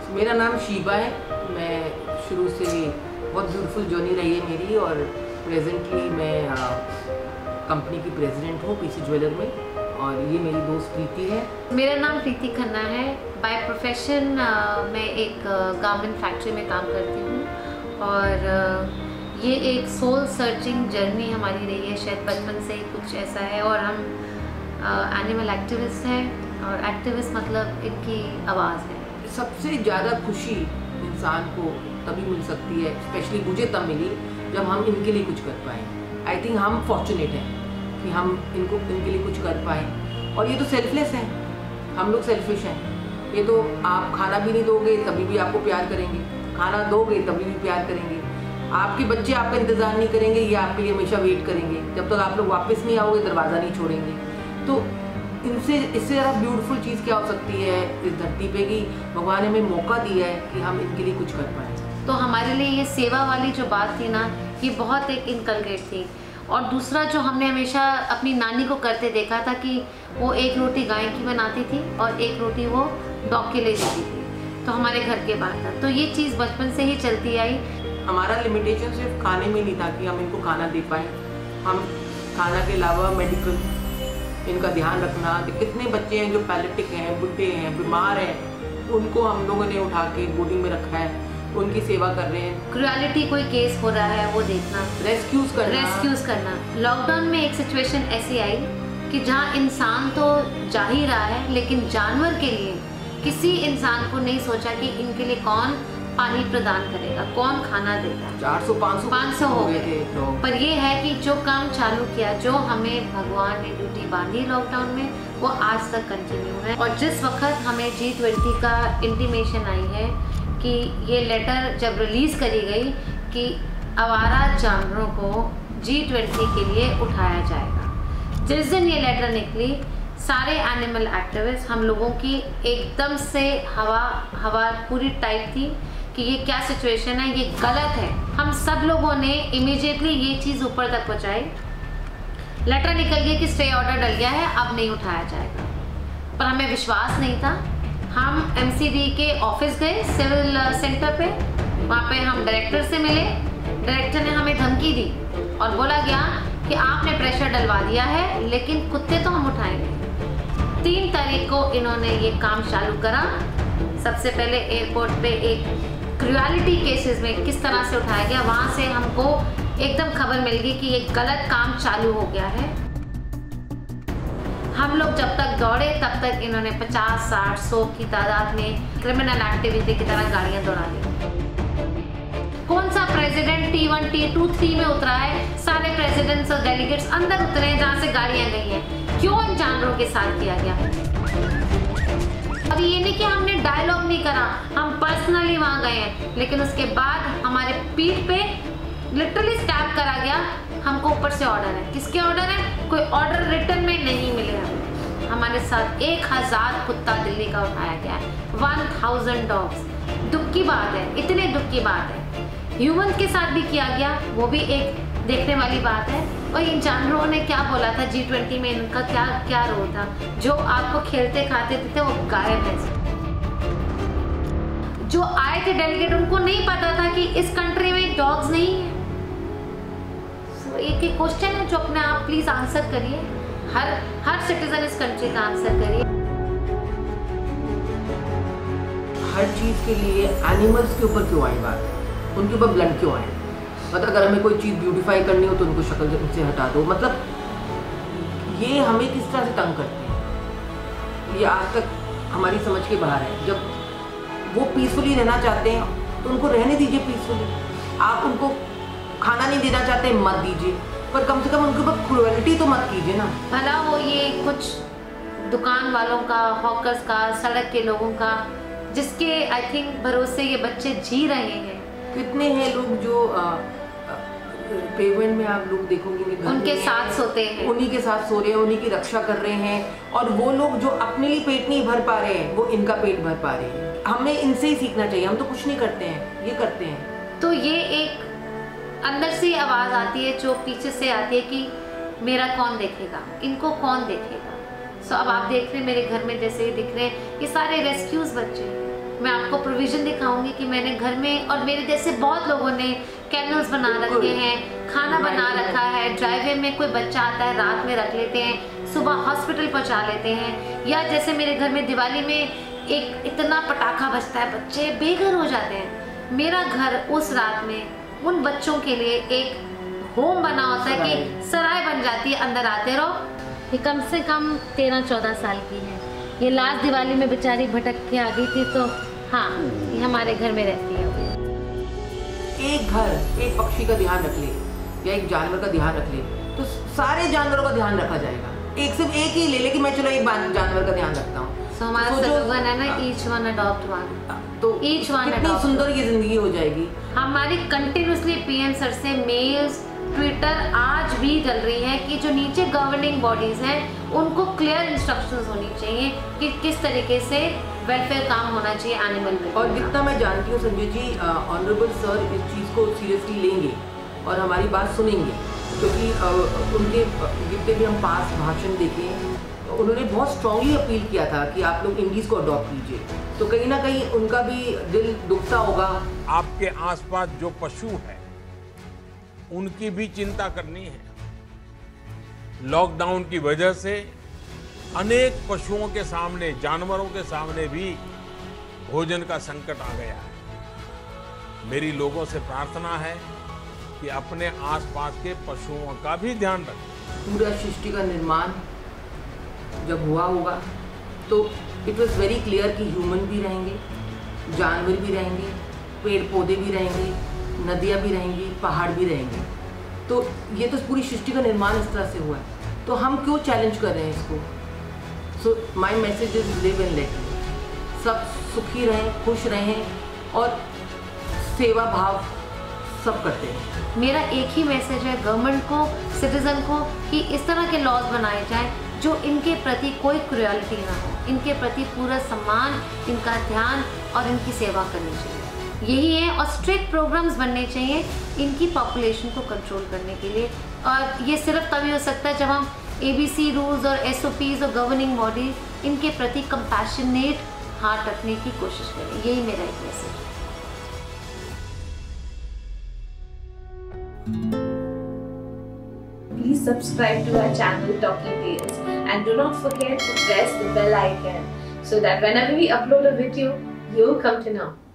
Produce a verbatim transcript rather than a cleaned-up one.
मेरा नाम शीबा है। मैं शुरू से बहुत ब्यूटीफुल जर्नी रही है मेरी और प्रेजेंटली मैं कंपनी की प्रेसिडेंट हूँ पीसी ज्वेलर में और ये मेरी दोस्त प्रीति है। मेरा नाम प्रीति खन्ना है। बाय प्रोफेशन मैं एक गारमेंट फैक्ट्री में काम करती हूँ और ये एक सोल सर्चिंग जर्नी हमारी रही है, शायद बचपन से ही कुछ ऐसा है। और हम एनिमल एक्टिविस्ट हैं और एक्टिविस्ट मतलब इनकी आवाज़ है। सबसे ज़्यादा खुशी इंसान को तभी मिल सकती है, स्पेशली मुझे तब मिली जब हम इनके लिए कुछ कर पाएँ। आई थिंक हम फॉर्चुनेट हैं कि हम इनको इनके लिए कुछ कर पाएँ। और ये तो सेल्फलेस है, हम लोग सेल्फिश हैं। ये तो आप खाना भी नहीं दोगे तभी भी आपको प्यार करेंगे, खाना दोगे तभी भी प्यार करेंगे। आपके बच्चे आपका इंतज़ार नहीं करेंगे, ये आपके लिए हमेशा वेट करेंगे। जब तक आप लोग वापस नहीं आओगे दरवाज़ा नहीं छोड़ेंगे। तो इनसे इससे ज़्यादा ब्यूटीफुल चीज़ क्या हो सकती है इस धरती पे कि भगवान ने हमें मौका दिया है कि हम इनके लिए कुछ कर पाएँ। तो हमारे लिए ये सेवा वाली जो बात थी ना, ये बहुत एक इनकलकेट थी। और दूसरा जो हमने हमेशा अपनी नानी को करते देखा था कि वो एक रोटी गाय की बनाती थी और एक रोटी वो डॉग के लिए देती थी, तो हमारे घर के बाहर था। तो ये चीज़ बचपन से ही चलती आई। हमारा लिमिटेशन सिर्फ खाने में नहीं था कि हम इनको खाना दे पाएँ, हम खाना के अलावा मेडिकल इनका ध्यान रखना। कितने बच्चे हैं जो पैलेटिक हैं, बुढ़े हैं, बीमार हैं, उनको हम लोगों ने उठा के बोर्डिंग में रखा है, उनकी सेवा कर रहे हैं। क्रुएलिटी कोई केस हो रहा है वो देखना, रेस्क्यूज करना रेस्क्यूज करना लॉकडाउन में एक सिचुएशन ऐसी आई कि जहाँ इंसान तो जा ही रहा है लेकिन जानवर के लिए किसी इंसान को नहीं सोचा कि इनके लिए कौन पानी प्रदान करेगा, कौन खाना देगा। चार सौ पाँच सौ हो गए थे। तो पर ये है कि जो काम चालू किया, जो हमें भगवान ने ड्यूटी बांधी लॉकडाउन में, वो आज तक कंटिन्यू है। और जिस वक्त हमें जी ट्वेंटी का इंटीमेशन आई है कि ये लेटर जब रिलीज़ करी गई कि आवारा जानवरों को जी ट्वेंटी के लिए उठाया जाएगा, जिस दिन ये लेटर निकली सारे एनिमल एक्टिविस्ट हम लोगों की एकदम से हवा हवा पूरी टाइट थी कि ये क्या सिचुएशन है, ये गलत है। हम सब लोगों ने इमीडिएटली ये चीज़ ऊपर तक पहुँचाई। लेटर निकल गया कि स्टे ऑर्डर डल गया है, अब नहीं उठाया जाएगा। पर हमें विश्वास नहीं था। हम एमसीडी के ऑफिस गए सिविल सेंटर पे, वहाँ पे हम डायरेक्टर से मिले। डायरेक्टर ने हमें धमकी दी और बोला गया कि आपने प्रेशर डलवा दिया है लेकिन कुत्ते तो हम उठाएंगे। तीन तारीख को इन्होंने ये काम चालू करा। सबसे पहले एयरपोर्ट पे एक क्रुएलिटी केसेस में किस तरह से उठाया गया, वहाँ से हमको एकदम खबर मिल गई कि ये गलत काम चालू हो गया है। हम लोग जब तक दौड़े तब तक इन्होंने पचास साठ सौ की तादाद में क्रिमिनल एक्टिविटी की तरह गाड़ियाँ दौड़ा दी। कौन सा president T one T two three में उतरा है? सारे प्रेसिडेंट्स और डेलीगेट्स अंदर उतरे हैं जहाँ से गाड़ियाँ गई हैं। क्यों इन जानवरों के साथ किया गया? अभी ये नहीं कि हमने डायलॉग नहीं करा, हम पर्सनली वहाँ गए हैं, लेकिन उसके बाद हमारे पीठ पे लिटरली स्टैप करा गया। हमको ऊपर से ऑर्डर है। किसके ऑर्डर है? कोई ऑर्डर रिटर्न में नहीं मिले हमें। हमारे साथ एक हजार कुत्ता दिल्ली का उठाया गया है, वन थाउजेंड डॉग्स। दुख की बात है, इतने दुख की बात है। ह्यूमन के साथ भी किया गया, वो भी एक देखने वाली बात है। और इन जानवरों ने क्या बोला था जी ट्वेंटी में, इनका क्या क्या रोल था? जो आपको खेलते खाते थे वो गायब है। जो आए थे डेलीगेट उनको नहीं पता था कि इस कंट्री में डॉग्स नहीं है। so, एक एक क्वेश्चन है जो अपने आप प्लीज आंसर करिए। हर हर सिटीजन इस कंट्री का आंसर करिए। हर चीज़ के लिए एनिमल्स के ऊपर क्यों आई बात, उनके ऊपर ब्लंट क्यों आए? मतलब अगर हमें कोई चीज़ ब्यूटीफाई करनी हो तो उनको शक्ल से हटा दो। मतलब ये हमें किस तरह से तंग करते हैं, ये आज तक हमारी समझ के बाहर है। जब वो पीसफुली रहना चाहते हैं तो उनको रहने दीजिए पीसफुली। आप उनको खाना नहीं देना चाहते मत दीजिए, पर कम से कम उनके ऊपर क्रूएलिटी तो मत कीजिए ना। भला वो ये कुछ दुकान वालों का, हॉकर्स का, सड़क के लोगों का, जिसके आई थिंक भरोसे ये बच्चे जी रहे हैं। कितने हैं लोग जो पेमेंट में आप लोग देखोगे उनके साथ सोते हैं, उन्हीं के साथ सो रहे हैं, उन्हीं की रक्षा कर रहे हैं। और वो लोग जो अपने लिए पेट नहीं भर पा रहे हैं वो इनका पेट भर पा रहे हैं। हमें इनसे ही सीखना चाहिए। हम तो कुछ नहीं करते हैं, ये करते हैं। तो ये एक अंदर से आवाज़ आती है जो पीछे से आती है कि मेरा कौन देखेगा, इनको कौन देखेगा। सो so, अब आप देख रहे हैं मेरे घर में जैसे ही दिख रहे हैं ये सारे रेस्क्यूज बच्चे हैं। मैं आपको प्रोविजन दिखाऊंगी कि मैंने घर में, और मेरे जैसे बहुत लोगों ने कैनल्स बना रखे हैं, खाना बना रखा है, ड्राइवे में कोई बच्चा आता है रात में रख लेते हैं, सुबह हॉस्पिटल पहुंचा लेते हैं, या जैसे मेरे घर में दिवाली में एक इतना पटाखा बजता है बच्चे बेघर हो जाते हैं। मेरा घर उस रात में उन बच्चों के लिए एक होम बना होता है कि सराय बन जाती है, अंदर आते रहो। ये कम से कम तेरह चौदह साल की है। ये लास्ट दिवाली में बेचारी भटक के आ गई थी, तो हाँ ये हमारे घर में रहती है। एक घर एक पक्षी का ध्यान रख ले या एक जानवर का ध्यान रख ले तो सारे जानवरों का ध्यान रखा जाएगा। एक सिर्फ एक ही ले ले कि मैं चलो एक जानवर का ध्यान रखता हूँ। so, हमारा स्लोगन है ना, ईच वन अडॉप्ट वन, तो ईच वन कितनी सुंदर ये जिंदगी हो जाएगी। हमारी कंटिन्यूसली पीएम सर से मेल्स ट्विटर आज भी चल रही है कि जो नीचे गवर्निंग बॉडीज हैं उनको क्लियर इंस्ट्रक्शंस होनी चाहिए कि किस तरीके से वेलफेयर काम होना चाहिए एनिमल में। और जितना मैं जानती हूँ संजय जी, ऑनरेबल सर इस चीज़ को सीरियसली लेंगे और हमारी बात सुनेंगे, क्योंकि उनके जितने भी हम पास भाषण देखे उन्होंने बहुत स्ट्रांगली अपील किया था कि आप लोग इंडीज को अडॉप्ट कीजिए, तो कहीं ना कहीं उनका भी दिल दुखता होगा। आपके आसपास जो पशु है उनकी भी चिंता करनी है। लॉकडाउन की वजह से अनेक पशुओं के सामने, जानवरों के सामने भी भोजन का संकट आ गया है। मेरी लोगों से प्रार्थना है कि अपने आसपास के पशुओं का भी ध्यान रखें। पूरा सृष्टि का निर्माण जब हुआ होगा तो इट वॉज वेरी क्लियर कि ह्यूमन भी रहेंगे, जानवर भी रहेंगे, पेड़ पौधे भी रहेंगे, नदियाँ भी रहेंगी, पहाड़ भी रहेंगे। तो ये तो पूरी सृष्टि का निर्माण इस तरह से हुआ है, तो हम क्यों चैलेंज कर रहे हैं इसको। So my message is live and let. सब सुखी रहें, खुश रहें और सेवा भाव सब करते हैं। मेरा एक ही मैसेज है गवर्नमेंट को, सिटीजन को, कि इस तरह के लॉज बनाए जाएं जो इनके प्रति कोई क्रूएलिटी ना हो, इनके प्रति पूरा सम्मान, इनका ध्यान और इनकी सेवा करनी चाहिए, यही है। और स्ट्रिक्ट प्रोग्राम्स बनने चाहिए इनकी पॉपुलेशन को कंट्रोल करने के लिए, और ये सिर्फ तभी हो सकता है जब हम एबीसी रूल्स और एसओपीज और गवर्निंग बॉडी इनके प्रति कंपैशनेट हार्ट रखने की कोशिश करें। यही मेरा एक मैसेज है। Please subscribe to our channel Talking Tales and do not forget to press the bell icon so that whenever we upload a video, you'll come to know.